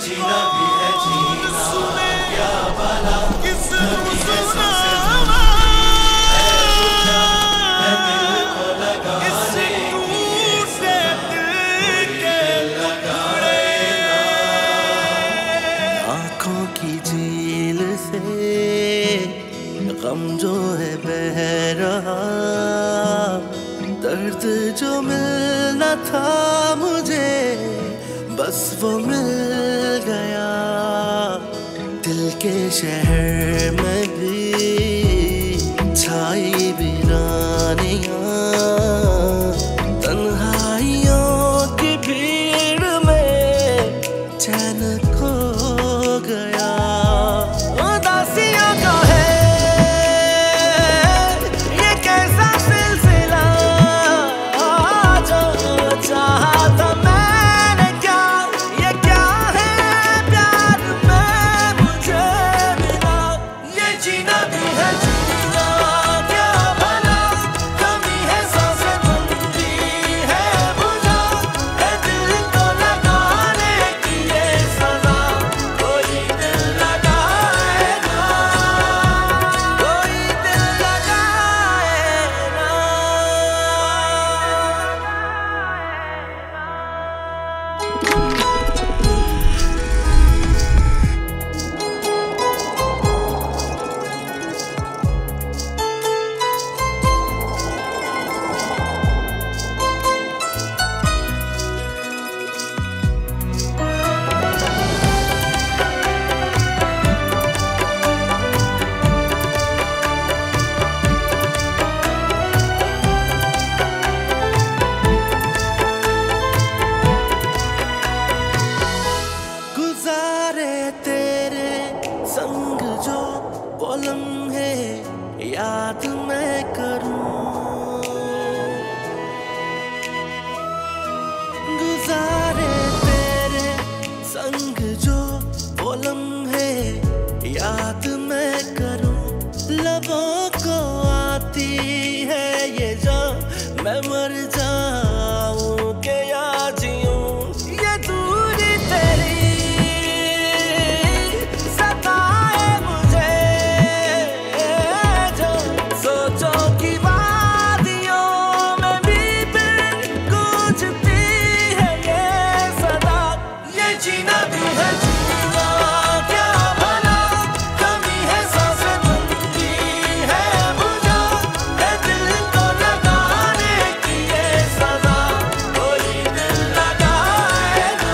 जीना भी है जीना, क्या भला कभी है सांसें है बुझा, है दिल को लगाने की ये सजा, कोई दिल लगाए ना। आँखों की झील से गम जो है बह रहा, दर्द जो मिलना था मुझे बस वो मिल गया। दिल के शहर में भी छाई वीरानियां, तन्हाइयों की भीड़ में चैन खो गया। उदासियों का है ये कैसा सिलसिला, जो चाहा था मैंने क्या, ये क्या है प्यार में मुझे मिला। ये जीना भी है जीना, क्या भला कभी है सांसें बंदी है बुझा, है दिल को लगाने की ये सजा, कोई दिल लगाए ना, कोई दिल लगाए ना। गुजारे तेरे संग जो वो लम्हे याद मैं करूं, गुजारे तेरे संग जो वो लम्हे याद मैं करूं। लबों को आती है ये जान मैं मर जाऊं के या जीऊं, ये दूरी तेरी सताए मुझे, जो सोचो कि वादियों में भी फिर गूंजती है ये सदा। ये जीना भी है जीना, क्या भला कभी है सांसें बंदी है बुझा, है दिल को लगाने की ये सजा, कोई दिल लगाए ना,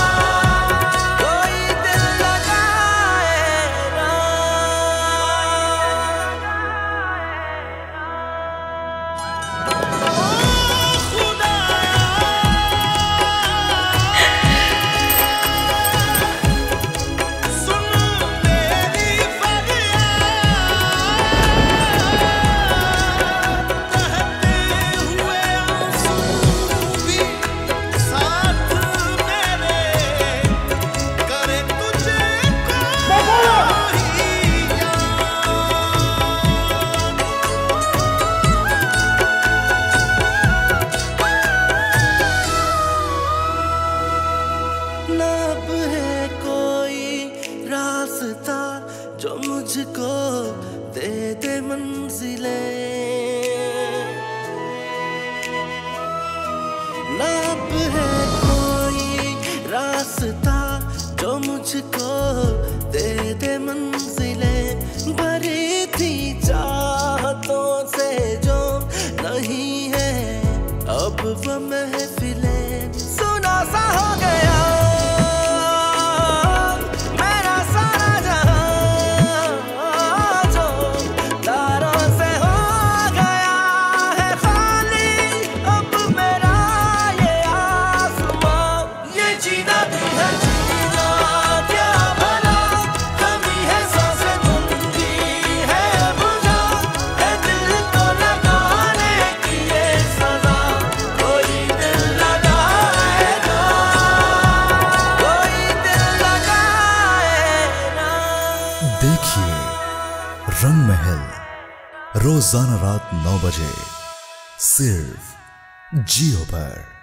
कोई दिल लगाए ना। ना अब है कोई रास्ता जो मुझको दे दे मंजिलें, ना अब है कोई रास्ता जो मुझको दे दे मंजिलें। भरी थी चाहतों से जो नहीं है अब वो महफिलें, सुना सा हो गया मेरा सारा जहां, जो तारों से हो गया है खाली अब मेरा ये आसमां। ये जीना भी है जीना, क्या भला कभी है सांसें बंदी है बुझा, है दिल को लगाने की ये सजा, कोई दिल लगाए ना, कोई दिल लगाए ना। देखिए रंग महल रोजाना रात 9 बजे सिर्फ जियो पर।